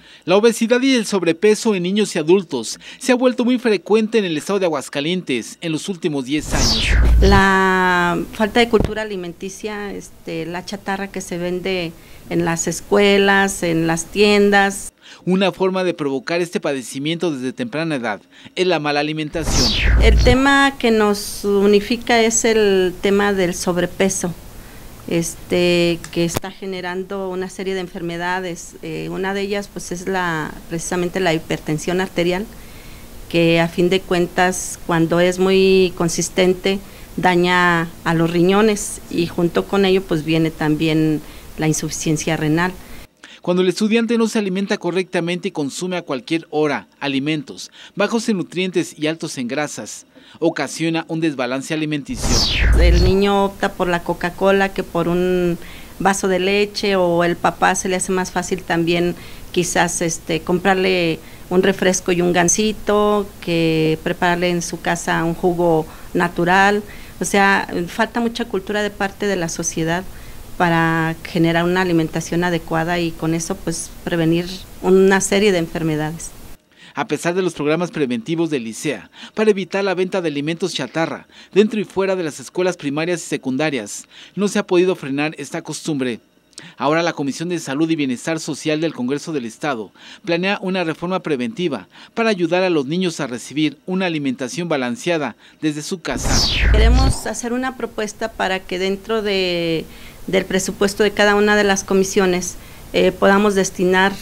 La obesidad y el sobrepeso en niños y adultos se ha vuelto muy frecuente en el estado de Aguascalientes en los últimos 10 años. La falta de cultura alimenticia, la chatarra que se vende en las escuelas, en las tiendas. Una forma de provocar este padecimiento desde temprana edad es la mala alimentación. El tema que nos unifica es el tema del sobrepeso. Que está generando una serie de enfermedades. Una de ellas pues es precisamente la hipertensión arterial, que a fin de cuentas, cuando es muy consistente, daña a los riñones, y junto con ello pues viene también la insuficiencia renal. Cuando el estudiante no se alimenta correctamente y consume a cualquier hora alimentos bajos en nutrientes y altos en grasas, ocasiona un desbalance alimenticio. El niño opta por la Coca-Cola que por un vaso de leche, o el papá se le hace más fácil también quizás comprarle un refresco y un gansito que prepararle en su casa un jugo natural. O sea, falta mucha cultura de parte de la sociedad para generar una alimentación adecuada y con eso pues prevenir una serie de enfermedades. A pesar de los programas preventivos del ICEA para evitar la venta de alimentos chatarra dentro y fuera de las escuelas primarias y secundarias, no se ha podido frenar esta costumbre. Ahora la Comisión de Salud y Bienestar Social del Congreso del Estado planea una reforma preventiva para ayudar a los niños a recibir una alimentación balanceada desde su casa. Queremos hacer una propuesta para que dentro del presupuesto de cada una de las comisiones podamos destinar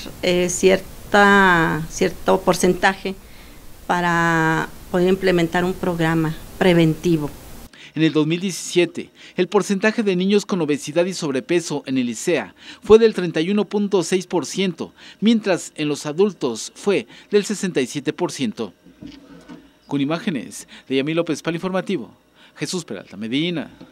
cierto porcentaje para poder implementar un programa preventivo. En el 2017, el porcentaje de niños con obesidad y sobrepeso en el ICEA fue del 31.6%, mientras en los adultos fue del 67%. Con imágenes de Yamil López para el informativo, Jesús Peralta Medina.